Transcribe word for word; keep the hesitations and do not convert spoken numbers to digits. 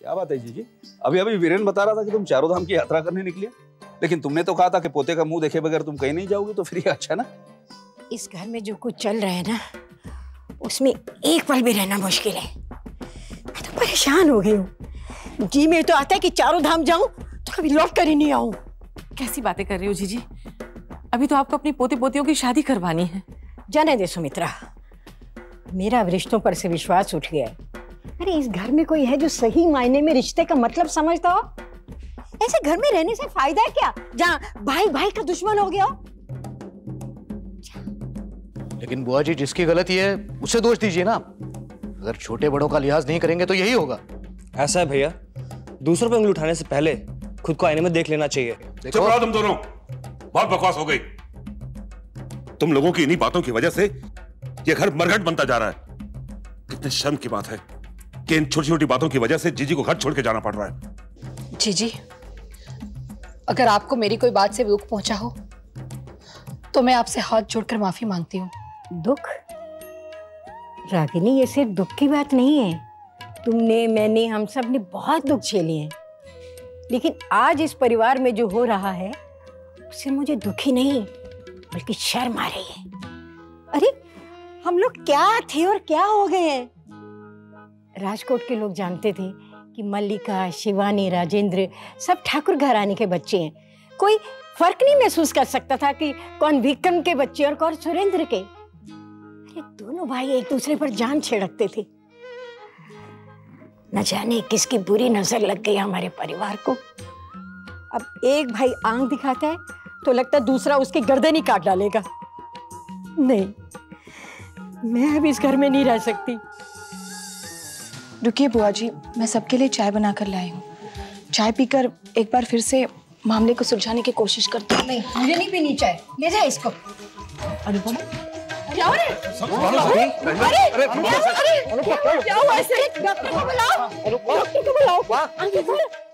क्या बात है जीजी? अभी अभी वीरेन बता रहा था कि तुम चारों धाम की यात्रा करने निकली, लेकिन तुमने तो कहा था कि पोते का मुंह देखे बगैर तुम कहीं नहीं जाओगे, तो फिर ये अच्छा ना? इस घर में जो कुछ चल रहा है ना, उसमें एक पल भी रहना मुश्किल है। मैं तो परेशान हो गई हूँ। जी में तो आता है कि चारों धाम जाऊं तो कभी लौट कर ही नहीं आऊं। कैसी बातें कर रही हो जीजी? अभी तो आपको अपनी पोते पोतियों की शादी करवानी है। जाने दे सुमित्रा, मेरा अब रिश्तों पर से विश्वास उठ गया है। अरे इस घर में कोई है जो सही मायने में रिश्ते का मतलब समझता हो? ऐसे घर में रहने से फायदा है क्या, जहाँ भाई भाई का दुश्मन हो गया हो? लेकिन बुआ जी, जिसकी गलती है उसे दोष दीजिए ना। अगर छोटे बड़ों का लिहाज नहीं करेंगे तो यही होगा। ऐसा है भैया, दूसरों पे उंगली उठाने से पहले खुद को आईने में देख लेना चाहिए। चुप रहो तुम दोनों, बहुत बकवास हो गई। तुम लोगों की इन्हीं बातों की वजह से ये घर मरघट बनता जा रहा है। कितने शर्म की बात है कि इन छोटी छोटी बातों की वजह से जीजी को घर छोड़ के जाना पड़ रहा है। जीजी, अगर आपको मेरी कोई बात से दुख पहुंचा हो तो मैं आपसे हाथ जोड़कर माफी मांगती हूँ। दुख? रागिनी, ये सिर्फ दुख की बात नहीं है। तुमने, मैंने, हम सब ने बहुत दुख झेले हैं, लेकिन आज इस परिवार में जो हो रहा है उससे मुझे दुख ही नहीं बल्कि शर्म आ रही है। अरे हम लोग क्या थे और क्या हो गए हैं? राजकोट के लोग जानते थे कि मल्लिका, शिवानी, राजेंद्र सब ठाकुर घराने के बच्चे हैं। कोई फर्क नहीं महसूस कर सकता था कि कौन विक्रम के बच्चे और कौन सुरेंद्र के। अरे दोनों भाई एक दूसरे पर जान छिड़कते थे। न जाने किसकी बुरी नजर लग गई हमारे परिवार को। अब एक भाई आंख दिखाता है तो लगता है दूसरा उसकी गर्दन ही काट डालेगा। नहीं, मैं अब इस घर में नहीं रह सकती। रुकिए बुआ जी, मैं सबके लिए चाय बनाकर लाई हूँ। चाय पीकर एक बार फिर से मामले को सुलझाने की कोशिश करती हूँ। नहीं, मुझे नहीं पीनी चाय, ले जा इसको। अरे बोलो, क्या हो रहा है? अरे अरे क्या हुआ? ऐसे डॉक्टर को बुलाओ, डॉक्टर को बुलाओ।